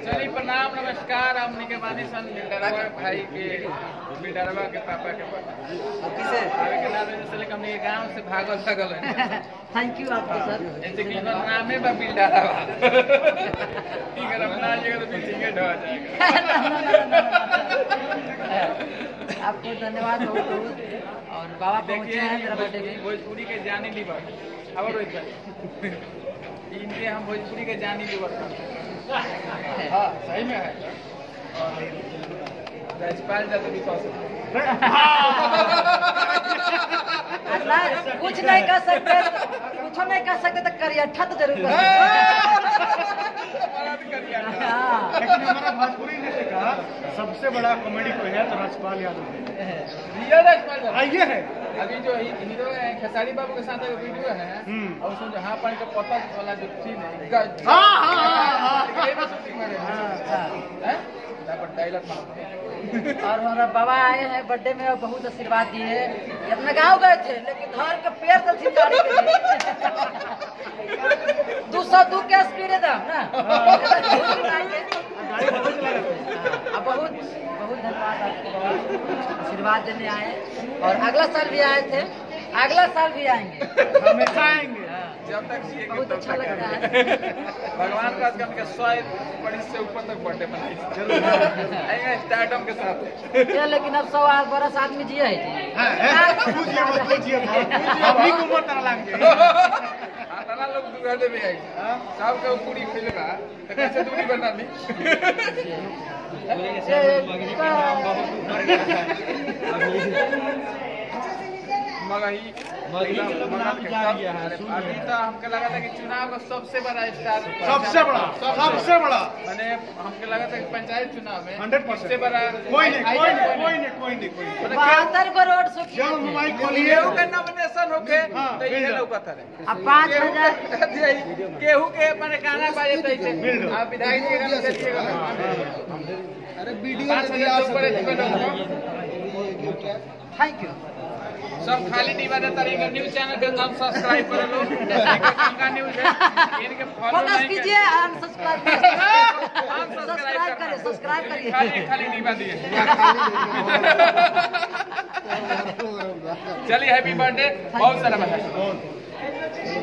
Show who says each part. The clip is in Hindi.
Speaker 1: चलिए प्रणाम नमस्कार। हमने के बानी सन बिल्डरवा भाई के बिल्डरवा के पापा के
Speaker 2: किसे
Speaker 1: आवे के नाम से हमने गांव से भागल थगल है।
Speaker 2: थैंक यू आपको सर।
Speaker 1: ऐसे कि नाम है बा बिल्डरवा ठीक है अपना जगह तो मीटिंग ढह जाएगा।
Speaker 2: आपको धन्यवाद बहुत बहुत। और बाबा पहुंचे हैं मेरा बर्थडे में।
Speaker 1: भोजपुरी के जानी लीवर खबर रोहित भाई इनके हम भोजपुरी के जानी लीवर हाँ सही में है। और राजपाल जाते भी
Speaker 2: कुछ नहीं कर सकते, कुछ नहीं कर सकते तो करियठा तो जरूर कर
Speaker 3: लेकिन हमारा भोजपुरी इंडस्ट्री का सबसे बड़ा कॉमेडी कोई है तो राजपाल यादव है।
Speaker 1: रियल राजपाल
Speaker 3: ये है
Speaker 1: अभी जो हीरो है खेसारी बाबू के साथ एक वीडियो है और उसमें जो हाँ पानी का पता वाला जो सीन है डायलॉग
Speaker 2: और हमारा बाबा आए हैं बर्थडे में और बहुत आशीर्वाद दिए। अपने गाँव गए थे लेकिन धर के पेड़ तो छिपाने के लिए 202 के स्पीड है ना। बहुत बहुत धन्यवाद आपको बाबा आशीर्वाद देने आए। और अगला साल भी आए थे, अगला साल भी आएंगे,
Speaker 3: हमेशा आएंगे
Speaker 1: जब तक
Speaker 2: बहुत अच्छा लगता है।
Speaker 1: भगवान का आजकल के 100 से ऊपर तक बर्थडे मनाएंगे स्टार्टअप के साथ।
Speaker 2: लेकिन अब 100 बरस आदमी जिए
Speaker 1: लोग दुर्गा में आई सब का पूरी खेले बा तो कैसे दूरी बना ली मगही अभी तो हमको लगा था कि चुनाव का सबसे बड़ा स्टार
Speaker 3: सबसे बड़ा
Speaker 1: मैंने हमको लगा था कि पंचायत चुनाव में
Speaker 3: 100%
Speaker 1: सबसे बड़ा
Speaker 3: कोई नहीं
Speaker 2: 72 करोड़ सो
Speaker 3: जब मोबाइल खोलिए
Speaker 1: का नॉमिनेशन होके तो ये लोग था
Speaker 2: अब 5000
Speaker 1: केहू के माने गाना बाजे तैसे आप विधायक के गाना चलिएगा।
Speaker 3: अरे वीडियो
Speaker 2: थैंक यू।
Speaker 1: सब खाली नहीं बजा तरीका न्यूज चैनल के नाम सब्सक्राइब कर लो। का न्यूज है इनके फॉलो
Speaker 2: फोकस कीजिए, अनसब्सक्राइब करिए, सब्सक्राइब करिए।
Speaker 1: खाली नहीं बजिए। चलिए हैप्पी बर्थडे बहुत सारा बधाई।